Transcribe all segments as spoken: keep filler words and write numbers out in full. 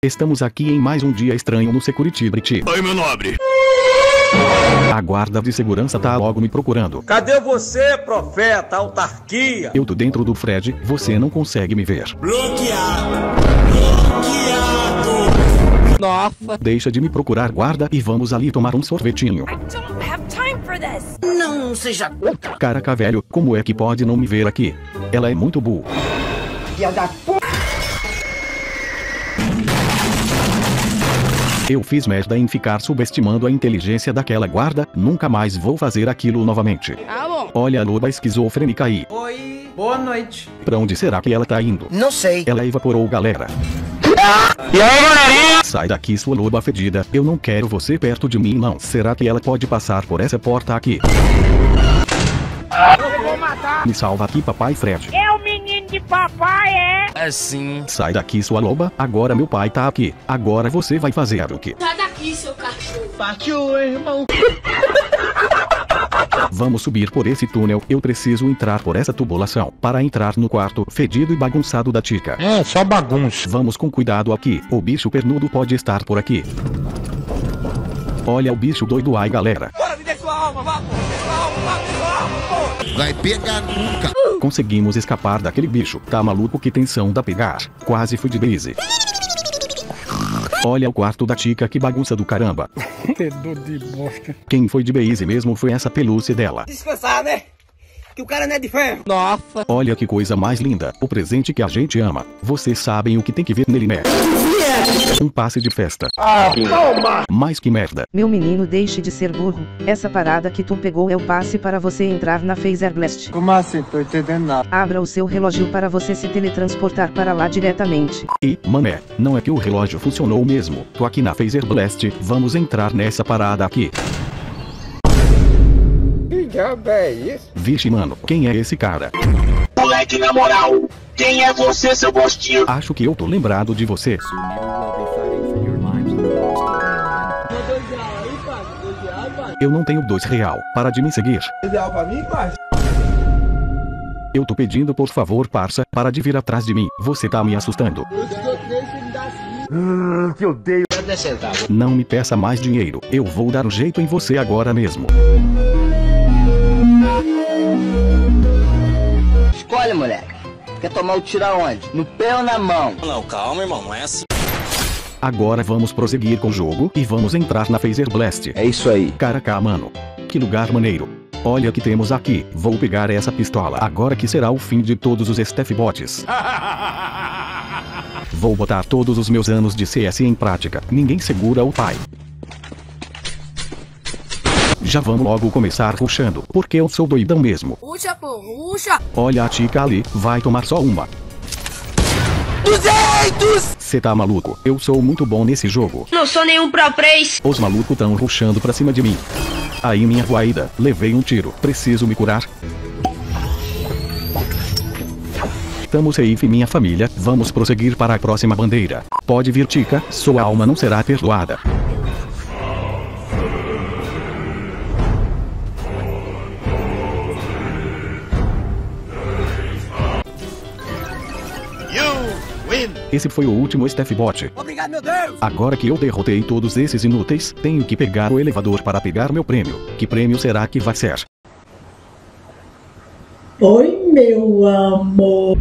Estamos aqui em mais um dia estranho no Security Brit. Oi, meu nobre. A guarda de segurança tá logo me procurando. Cadê você, profeta, autarquia? Eu tô dentro do Fred, você não consegue me ver. Bloqueado. Bloqueado. Nossa. Deixa de me procurar, guarda, e vamos ali tomar um sorvetinho. I don't have time for this. Não seja puta. Caraca, velho, como é que pode não me ver aqui? Ela é muito burra. Filha da puta. Eu fiz merda em ficar subestimando a inteligência daquela guarda, nunca mais vou fazer aquilo novamente. Ah, bom. Olha a loba esquizofrênica aí. Oi, boa noite. Pra onde será que ela tá indo? Não sei. Ela evaporou, galera. E aí, galerinha? Sai daqui, sua loba fedida, eu não quero você perto de mim não. Será que ela pode passar por essa porta aqui? Eu vou matar. Me salva aqui, papai Fred. É o menino de papai, é? Assim. Sai daqui, sua loba, agora meu pai tá aqui. Agora você vai fazer o quê? Sai daqui, seu cachorro. Partiu, irmão. Vamos subir por esse túnel, eu preciso entrar por essa tubulação, para entrar no quarto fedido e bagunçado da Tica. É, só bagunça. Vamos com cuidado aqui, o bicho pernudo pode estar por aqui. Olha o bicho doido aí, galera. Bora, me dê sua alma, vá, pô. Sua alma, vá, sua alma, pô. Vai pegar nunca. Conseguimos escapar daquele bicho, tá maluco que tensão da pegar. Quase fui de base. Olha o quarto da Tica, que bagunça do caramba. Fedor de bosta. Quem foi de base mesmo foi essa pelúcia dela. Descansar, né? Que o cara não é de ferro. Nossa. Olha que coisa mais linda, o presente que a gente ama. Vocês sabem o que tem que ver nele, né? Um passe de festa. Ah, toma. Mas que merda. Meu menino, deixe de ser burro. Essa parada que tu pegou é o passe para você entrar na Phaser Blast. Como assim? Tô entendendo nada. Abra o seu relógio para você se teletransportar para lá diretamente. E, mané, não é que o relógio funcionou mesmo. Tô aqui na Phaser Blast, vamos entrar nessa parada aqui. Que diabo é isso? Vixe, mano, quem é esse cara? Moleque, na moral, quem é você, seu gostinho? Acho que eu tô lembrado de você. Eu não tenho dois real, para de me seguir. Ideal pra mim, parça? Eu tô pedindo por favor, parça, para de vir atrás de mim, você tá me assustando. Hum, que odeio. Não me peça mais dinheiro, eu vou dar um jeito em você agora mesmo. Escolhe, moleque. Quer tomar o tiro aonde? No pé ou na mão? Não, calma, irmão, não é assim. Agora vamos prosseguir com o jogo e vamos entrar na Phaser Blast. É isso aí. Caraca, mano. Que lugar maneiro. Olha o que temos aqui. Vou pegar essa pistola agora que será o fim de todos os Staff Bots. Vou botar todos os meus anos de C S em prática. Ninguém segura o pai. Já vamos logo começar rushando, porque eu sou doidão mesmo. Ruxa, pô, ruxa. Olha a Tica ali, vai tomar só uma. duzentos! Cê tá maluco? Eu sou muito bom nesse jogo. Não sou nenhum pro praise. Os malucos tão rushando pra cima de mim. Aí minha guaída, levei um tiro, preciso me curar. Tamo safe, minha família, vamos prosseguir para a próxima bandeira. Pode vir, Tica, sua alma não será perdoada. Esse foi o último Staff Bot. Obrigado, meu Deus. Agora que eu derrotei todos esses inúteis, tenho que pegar o elevador para pegar meu prêmio. Que prêmio será que vai ser? Oi, meu amor.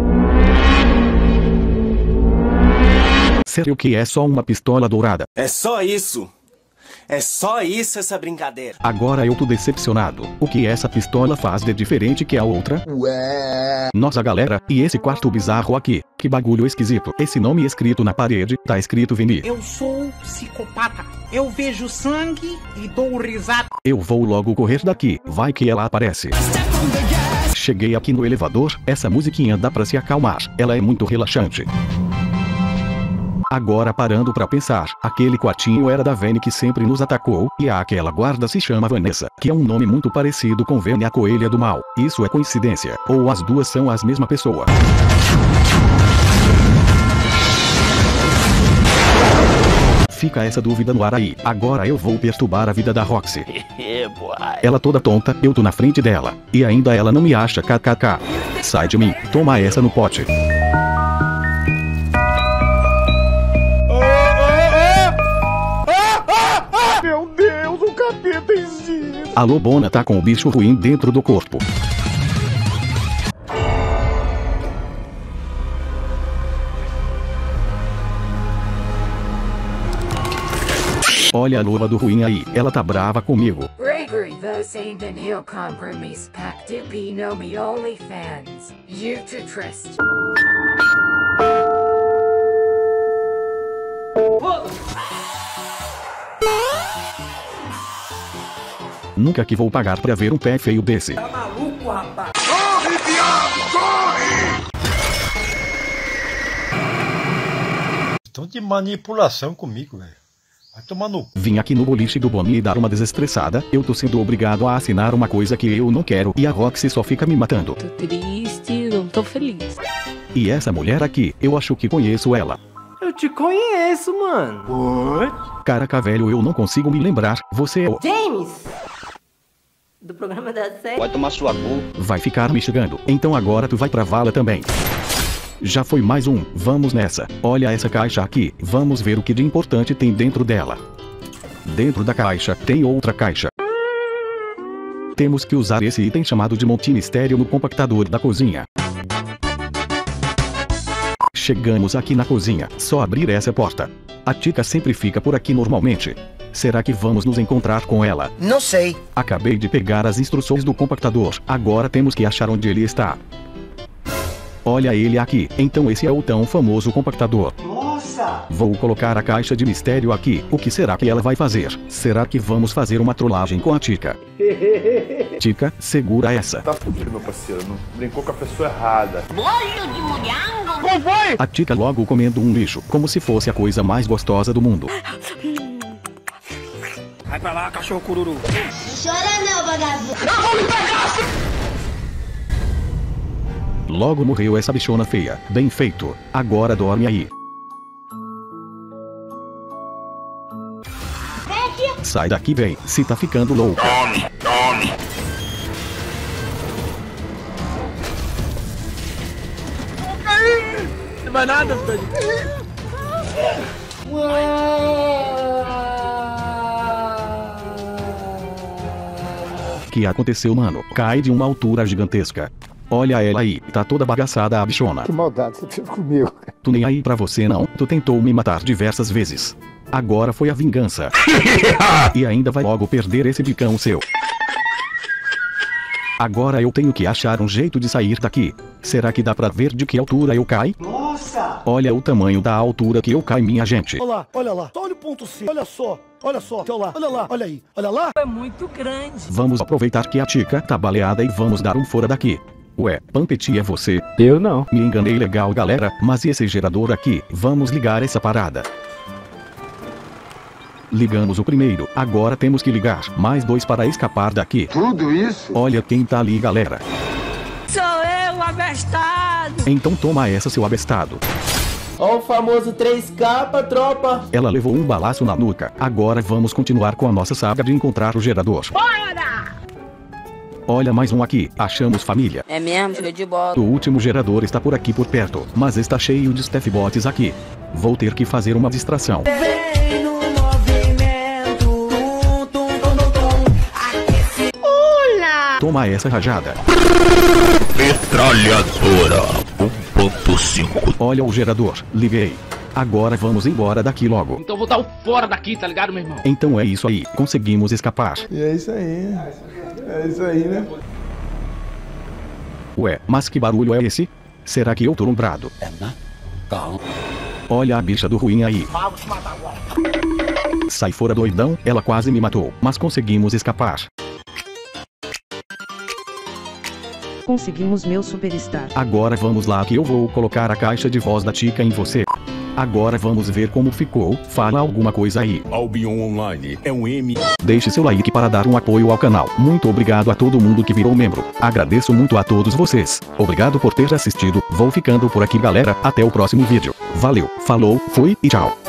Sério que é só uma pistola dourada? É só isso. É só isso essa brincadeira. Agora eu tô decepcionado. O que essa pistola faz de diferente que a outra? Ué. Nossa galera, e esse quarto bizarro aqui? Que bagulho esquisito. Esse nome escrito na parede, tá escrito Vini. Eu sou psicopata. Eu vejo sangue e dou risada. Eu vou logo correr daqui, vai que ela aparece. Cheguei aqui no elevador, essa musiquinha dá pra se acalmar, ela é muito relaxante. Agora parando pra pensar, aquele quartinho era da Vene que sempre nos atacou, e aquela guarda se chama Vanessa, que é um nome muito parecido com Vene a coelha do mal. Isso é coincidência, ou as duas são as mesma pessoa. Fica essa dúvida no ar aí, agora eu vou perturbar a vida da Roxy. Ela toda tonta, eu tô na frente dela, e ainda ela não me acha, kkk. Sai de mim, toma essa no pote. A lobona tá com o bicho ruim dentro do corpo. Olha a loba do ruim aí, ela tá brava comigo. Gregory, those ain't an heel compromise pack to be no me only fans. You to trust. Nunca que vou pagar pra ver um pé feio desse. Tá maluco, rapaz? Corre, viado, corre! Estão de manipulação comigo, velho. Vai tomar no... Vim aqui no boliche do Boni dar uma desestressada. Eu tô sendo obrigado a assinar uma coisa que eu não quero e a Roxy só fica me matando. Tô triste, não tô feliz. E essa mulher aqui, eu acho que conheço ela. Eu te conheço, mano. What? Caraca, velho, eu não consigo me lembrar. Você é o... James! Do programa da série. Vai tomar sua cu. Vai ficar me chegando. Então agora tu vai pra vala também. Já foi mais um, vamos nessa. Olha essa caixa aqui, vamos ver o que de importante tem dentro dela. Dentro da caixa, tem outra caixa. Temos que usar esse item chamado de multimistério no compactador da cozinha. Chegamos aqui na cozinha, só abrir essa porta. A Tica sempre fica por aqui normalmente. Será que vamos nos encontrar com ela? Não sei. Acabei de pegar as instruções do compactador, agora temos que achar onde ele está. Olha ele aqui, então esse é o tão famoso compactador. Nossa! Vou colocar a caixa de mistério aqui, o que será que ela vai fazer? Será que vamos fazer uma trollagem com a Tica? Tica, segura essa. Tá fudido, meu parceiro, não brincou com a pessoa errada. Olho de mulhango! Qual foi? A Tica logo comendo um lixo, como se fosse a coisa mais gostosa do mundo. Vai pra lá, cachorro cururu. Não chora não, vagabundo. Eu vou me pegar! Logo morreu essa bichona feia. Bem feito. Agora dorme aí. Sai daqui, bem. Se tá ficando louco. Tome, tome. Não vai nada, Fred. O que aconteceu, mano? Cai de uma altura gigantesca. Olha ela aí, tá toda bagaçada a bichona. Que maldade você fez comigo. Tu nem aí pra você não, tu tentou me matar diversas vezes. Agora foi a vingança. E ainda vai logo perder esse bicão seu. Agora eu tenho que achar um jeito de sair daqui. Será que dá pra ver de que altura eu caio? Nossa! Olha o tamanho da altura que eu caio, minha gente. Olha lá, olha lá. Olha o ponto C. Olha só. Olha só. Olha lá. Olha lá. Olha aí. Olha lá. É muito grande. Vamos aproveitar que a Tica tá baleada e vamos dar um fora daqui. Ué, Pampeti é você? Eu não. Me enganei legal, galera, mas e esse gerador aqui? Vamos ligar essa parada. Ligamos o primeiro, agora temos que ligar mais dois para escapar daqui. Tudo isso? Olha quem tá ali, galera. Sou eu, abestado. Então toma essa, seu abestado. Ó o famoso três K, tropa. Ela levou um balaço na nuca. Agora vamos continuar com a nossa saga de encontrar o gerador. Bora! Olha mais um aqui, achamos família. É mesmo, filho de bola. O último gerador está por aqui por perto, mas está cheio de staffbots aqui. Vou ter que fazer uma distração. Vem no movimento. Tum, tum, tum, tum, tum. Olá! Toma essa rajada. Metralhadora um ponto cinco. Olha o gerador, liguei. Agora vamos embora daqui logo. Então vou dar o fora daqui, tá ligado, meu irmão? Então é isso aí, conseguimos escapar. E é isso aí. É isso aí, né? Ué, mas que barulho é esse? Será que eu tô lombrado? É, né? Calma. Olha a bicha do ruim aí. Vamos te matar agora. Sai fora, doidão, ela quase me matou, mas conseguimos escapar. Conseguimos, meu superstar. Agora vamos lá que eu vou colocar a caixa de voz da Tica em você. Agora vamos ver como ficou, fala alguma coisa aí. Albion Online é um M. Deixe seu like para dar um apoio ao canal. Muito obrigado a todo mundo que virou membro. Agradeço muito a todos vocês. Obrigado por ter assistido. Vou ficando por aqui, galera. Até o próximo vídeo. Valeu, falou, fui e tchau.